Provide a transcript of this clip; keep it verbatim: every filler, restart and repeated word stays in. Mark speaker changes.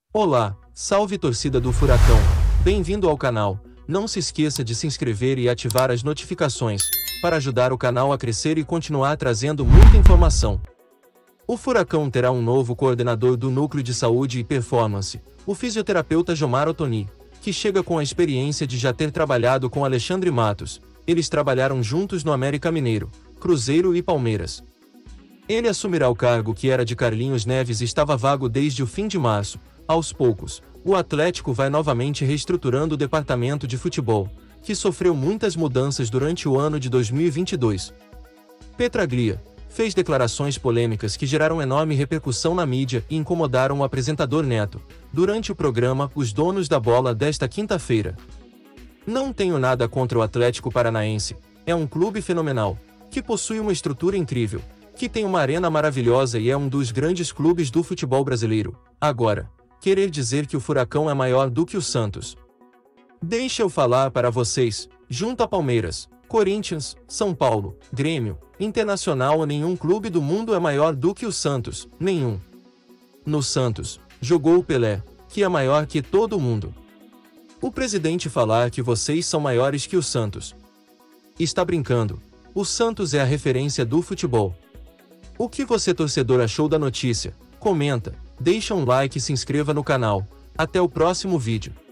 Speaker 1: Olá, salve torcida do Furacão, bem-vindo ao canal. Não se esqueça de se inscrever e ativar as notificações, para ajudar o canal a crescer e continuar trazendo muita informação. O Furacão terá um novo coordenador do Núcleo de Saúde e Performance, o fisioterapeuta Jomar Ottoni, que chega com a experiência de já ter trabalhado com Alexandre Matos. Eles trabalharam juntos no América Mineiro, Cruzeiro e Palmeiras. Ele assumirá o cargo que era de Carlinhos Neves e estava vago desde o fim de março. Aos poucos, o Atlético vai novamente reestruturando o departamento de futebol, que sofreu muitas mudanças durante o ano de dois mil e vinte e dois. Petraglia fez declarações polêmicas que geraram enorme repercussão na mídia e incomodaram o apresentador Neto, durante o programa Os Donos da Bola desta quinta-feira. Não tenho nada contra o Atlético Paranaense, é um clube fenomenal, que possui uma estrutura incrível, que tem uma arena maravilhosa e é um dos grandes clubes do futebol brasileiro. Agora, querer dizer que o Furacão é maior do que o Santos. Deixa eu falar para vocês, junto a Palmeiras, Corinthians, São Paulo, Grêmio, Internacional ou nenhum clube do mundo é maior do que o Santos, nenhum. No Santos, jogou o Pelé, que é maior que todo mundo. O presidente falar que vocês são maiores que o Santos. Está brincando, o Santos é a referência do futebol. O que você torcedor achou da notícia? Comenta, deixa um like e se inscreva no canal. Até o próximo vídeo.